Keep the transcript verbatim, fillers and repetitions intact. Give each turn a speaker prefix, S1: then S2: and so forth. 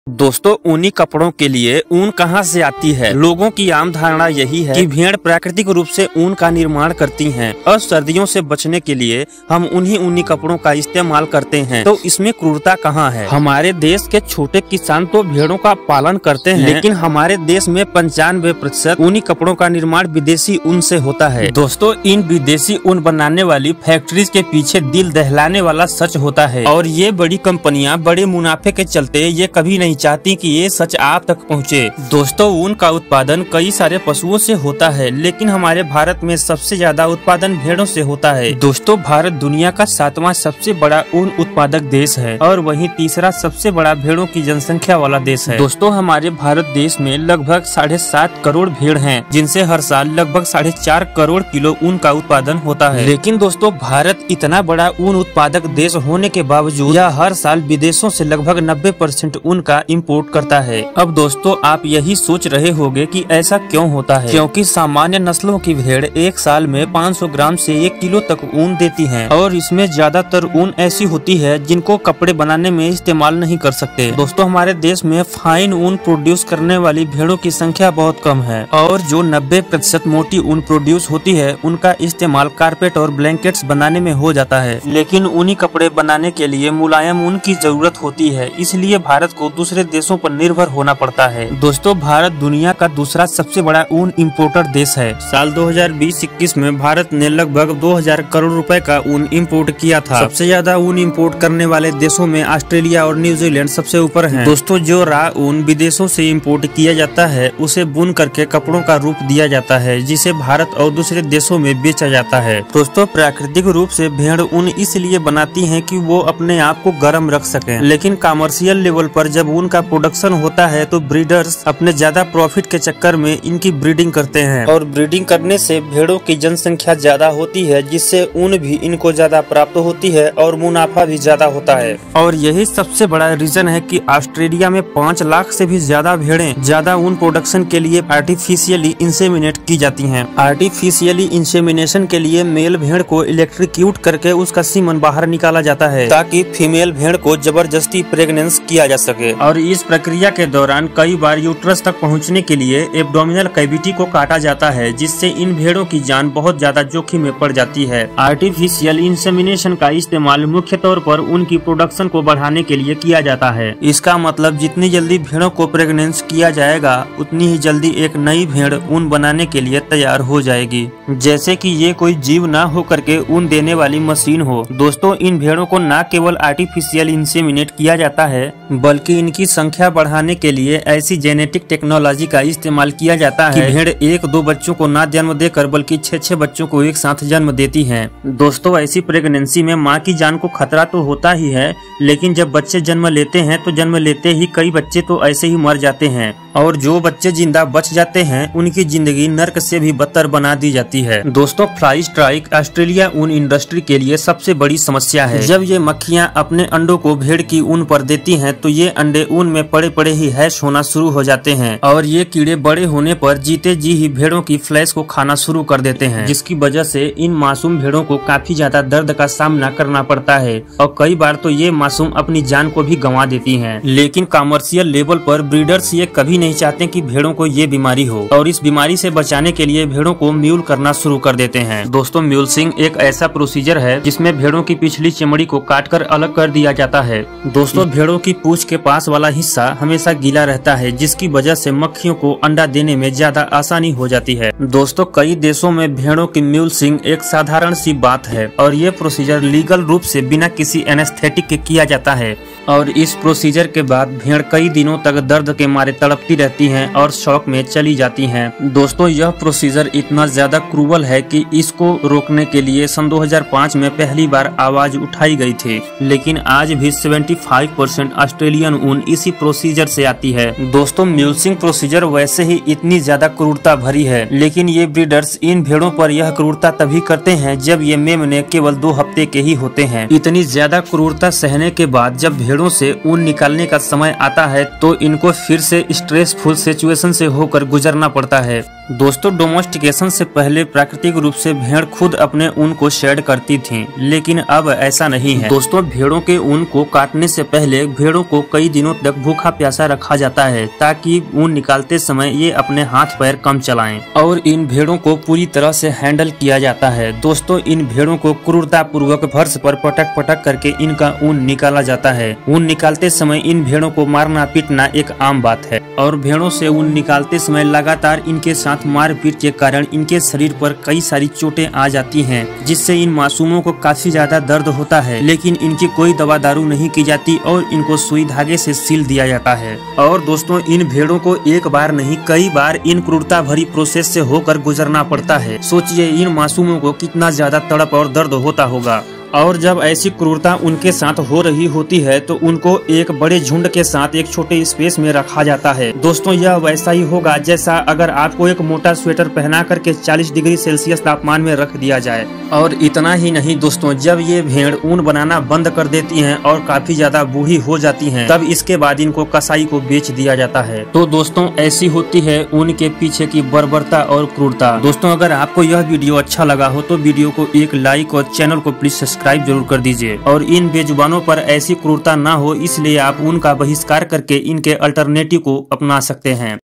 S1: दोस्तों, ऊनी कपड़ों के लिए ऊन कहां से आती है? लोगों की आम धारणा यही है कि भेड़ प्राकृतिक रूप से ऊन का निर्माण करती हैं और सर्दियों से बचने के लिए हम उन्हीं ऊनी कपड़ों का इस्तेमाल करते हैं। तो इसमें क्रूरता कहां है? हमारे देश के छोटे किसान तो भेड़ों का पालन करते हैं, लेकिन हमारे देश में पंचानवे प्रतिशत ऊनी कपड़ों का निर्माण विदेशी ऊन से होता है। दोस्तों, इन विदेशी ऊन बनाने वाली फैक्ट्रीज के पीछे दिल दहलाने वाला सच होता है और ये बड़ी कंपनियां बड़े मुनाफे के चलते ये कभी नहीं चाहती कि ये सच आप तक पहुंचे। दोस्तों, ऊन का उत्पादन कई सारे पशुओं से होता है, लेकिन हमारे भारत में सबसे ज्यादा उत्पादन भेड़ों से होता है। दोस्तों, भारत दुनिया का सातवां सबसे बड़ा ऊन उत्पादक देश है और वहीं तीसरा सबसे बड़ा भेड़ों की जनसंख्या वाला देश है। दोस्तों, हमारे भारत देश में लगभग साढ़े सात करोड़ भेड़ हैं, जिनसे हर साल लगभग साढ़े चार करोड़ किलो ऊन का उत्पादन होता है। लेकिन दोस्तों, भारत इतना बड़ा ऊन उत्पादक देश होने के बावजूद यह हर साल विदेशों से लगभग नब्बे परसेंट ऊन का इम्पोर्ट करता है। अब दोस्तों, आप यही सोच रहे होंगे कि ऐसा क्यों होता है? क्योंकि सामान्य नस्लों की भेड़ एक साल में पाँच सौ ग्राम से एक किलो तक ऊन देती हैं और इसमें ज्यादातर ऊन ऐसी होती है जिनको कपड़े बनाने में इस्तेमाल नहीं कर सकते। दोस्तों, हमारे देश में फाइन ऊन प्रोड्यूस करने वाली भेड़ों की संख्या बहुत कम है और जो नब्बे प्रतिशत मोटी ऊन प्रोड्यूस होती है उनका इस्तेमाल कारपेट और ब्लैंकेट्स बनाने में हो जाता है। लेकिन ऊनी कपड़े बनाने के लिए मुलायम ऊन की जरूरत होती है, इसलिए भारत को दूसरे देशों पर निर्भर होना पड़ता है। दोस्तों, भारत दुनिया का दूसरा सबसे बड़ा ऊन इम्पोर्टर देश है। साल दो हज़ार बीस इक्कीस में भारत ने लगभग दो हज़ार करोड़ रुपए का ऊन इम्पोर्ट किया था। सबसे ज्यादा ऊन इम्पोर्ट करने वाले देशों में ऑस्ट्रेलिया और न्यूजीलैंड सबसे ऊपर हैं। दोस्तों, जो रा ऊन विदेशों से इम्पोर्ट किया जाता है उसे बुन करके कपड़ों का रूप दिया जाता है, जिसे भारत और दूसरे देशों में बेचा जाता है। दोस्तों, प्राकृतिक रूप से भेड़ ऊन इसलिए बनाती है कि वो अपने आप को गर्म रख सकें, लेकिन कमर्शियल लेवल पर जब ऊन का प्रोडक्शन होता है तो ब्रीडर्स अपने ज्यादा प्रॉफिट के चक्कर में इनकी ब्रीडिंग करते हैं और ब्रीडिंग करने से भेड़ों की जनसंख्या ज्यादा होती है, जिससे ऊन भी इनको ज्यादा प्राप्त होती है और मुनाफा भी ज्यादा होता है। और यही सबसे बड़ा रीजन है कि ऑस्ट्रेलिया में पाँच लाख से भी ज्यादा भेड़ें ज्यादा ऊन प्रोडक्शन के लिए आर्टिफिशियली इंसेमिनेट की जाती हैं। आर्टिफिशियली इंसेमिनेशन के लिए मेल भेड़ को इलेक्ट्रिक्यूट करके उसका सीमन बाहर निकाला जाता है ताकि फीमेल भेड़ को जबरदस्ती प्रेग्नेंस किया जा सके। और इस प्रक्रिया के दौरान कई बार यूट्रस तक पहुंचने के लिए एब्डोमिनल कैविटी को काटा जाता है, जिससे इन भेड़ों की जान बहुत ज्यादा जोखिम में पड़ जाती है। आर्टिफिशियल इंसेमिनेशन का इस्तेमाल मुख्य तौर पर ऊन की प्रोडक्शन को बढ़ाने के लिए किया जाता है। इसका मतलब जितनी जल्दी भेड़ों को प्रेग्नेंस किया जाएगा उतनी ही जल्दी एक नई भेड़ ऊन बनाने के लिए तैयार हो जाएगी, जैसे कि ये कोई जीव ना हो करके ऊन देने वाली मशीन हो। दोस्तों, इन भेड़ों को न केवल आर्टिफिशियल इंसेमिनेट किया जाता है बल्कि इनकी संख्या बढ़ाने के लिए ऐसी जेनेटिक टेक्नोलॉजी का इस्तेमाल किया जाता है कि भेड़ एक दो बच्चों को ना जन्म देकर बल्कि छह छह बच्चों को एक साथ जन्म देती हैं। दोस्तों, ऐसी प्रेगनेंसी में मां की जान को खतरा तो होता ही है, लेकिन जब बच्चे जन्म लेते हैं तो जन्म लेते ही कई बच्चे तो ऐसे ही मर जाते हैं और जो बच्चे जिंदा बच जाते हैं उनकी जिंदगी नर्क से भी बदतर बना दी जाती है। दोस्तों, फ्लाई स्ट्राइक ऑस्ट्रेलिया ऊन इंडस्ट्री के लिए सबसे बड़ी समस्या है। जब ये मक्खियां अपने अंडों को भेड़ की ऊन पर देती हैं तो ये अंडे ऊन में पड़े पड़े ही हैश होना शुरू हो जाते हैं और ये कीड़े बड़े होने पर जीते जी ही भेड़ों की फ्लैश को खाना शुरू कर देते हैं, जिसकी वजह से इन मासूम भेड़ों को काफी ज्यादा दर्द का सामना करना पड़ता है और कई बार तो ये मासूम अपनी जान को भी गंवा देती हैं। लेकिन कमर्शियल लेवल पर ब्रीडर्स ये कभी नहीं चाहते कि भेड़ों को ये बीमारी हो और इस बीमारी से बचाने के लिए भेड़ों को म्यूल करना शुरू कर देते हैं। दोस्तों, म्यूल्सिंग एक ऐसा प्रोसीजर है जिसमें भेड़ों की पिछली चमड़ी को काटकर अलग कर दिया जाता है। दोस्तों, भेड़ों की पूंछ के पास वाला हिस्सा हमेशा गीला रहता है, जिसकी वजह से मक्खियों को अंडा देने में ज्यादा आसानी हो जाती है। दोस्तों, कई देशों में भेड़ों की म्यूल्सिंग एक साधारण सी बात है और ये प्रोसीजर लीगल रूप से बिना किसी एनेस्थेटिक के किया जाता है और इस प्रोसीजर के बाद भेड़ कई दिनों तक दर्द के मारे तड़पती रहती हैं और शॉक में चली जाती हैं। दोस्तों, यह प्रोसीजर इतना ज्यादा क्रूवल है कि इसको रोकने के लिए सन दो हज़ार पाँच में पहली बार आवाज उठाई गई थी, लेकिन आज भी पचहत्तर परसेंट ऑस्ट्रेलियन ऊन इसी प्रोसीजर से आती है। दोस्तों, म्यूल्सिंग प्रोसीजर वैसे ही इतनी ज्यादा क्रूरता भरी है, लेकिन ये ब्रीडर्स इन भेड़ों पर यह क्रूरता तभी करते हैं जब ये मेमने केवल दो हफ्ते के ही होते हैं। इतनी ज्यादा क्रूरता सहने के बाद जब भेड़ों से ऊन निकालने का समय आता है तो इनको फिर से स्ट्रेसफुल सिचुएशन से होकर गुजरना पड़ता है। दोस्तों, डोमेस्टिकेशन से पहले प्राकृतिक रूप से भेड़ खुद अपने ऊन को शेड करती थीं, लेकिन अब ऐसा नहीं है। दोस्तों, भेड़ों के ऊन को काटने से पहले भेड़ों को कई दिनों तक भूखा प्यासा रखा जाता है ताकि ऊन निकालते समय ये अपने हाथ पैर कम चलाएं और इन भेड़ों को पूरी तरह से हैंडल किया जाता है। दोस्तों, इन भेड़ों को क्रूरता पूर्वक फर्श पर पटक पटक करके इनका ऊन निकाला जाता है। ऊन निकालते समय इन भेड़ों को मारना पीटना एक आम बात है और भेड़ों से ऊन निकालते समय लगातार इनके साथ मारपीट के कारण इनके शरीर पर कई सारी चोटें आ जाती हैं, जिससे इन मासूमों को काफी ज्यादा दर्द होता है, लेकिन इनकी कोई दवा दारू नहीं की जाती और इनको सुई धागे से सील दिया जाता है। और दोस्तों, इन भेड़ों को एक बार नहीं कई बार इन क्रूरता भरी प्रोसेस से होकर गुजरना पड़ता है। सोचिए इन मासूमों को कितना ज्यादा तड़प और दर्द होता होगा। और जब ऐसी क्रूरता उनके साथ हो रही होती है तो उनको एक बड़े झुंड के साथ एक छोटे स्पेस में रखा जाता है। दोस्तों, यह वैसा ही होगा जैसा अगर आपको एक मोटा स्वेटर पहना करके चालीस डिग्री सेल्सियस तापमान में रख दिया जाए। और इतना ही नहीं दोस्तों, जब ये भेड़ ऊन बनाना बंद कर देती हैं और काफी ज्यादा बूढ़ी हो जाती हैं, तब इसके बाद इनको कसाई को बेच दिया जाता है। तो दोस्तों, ऐसी होती है ऊन के पीछे की बर्बरता और क्रूरता। दोस्तों, अगर आपको यह वीडियो अच्छा लगा हो तो वीडियो को एक लाइक और चैनल को प्लीज सब्सक्राइब जरूर कर दीजिए। और इन बेजुबानों पर ऐसी क्रूरता ना हो इसलिए आप उनका बहिष्कार करके इनके अल्टरनेटिव को अपना सकते हैं।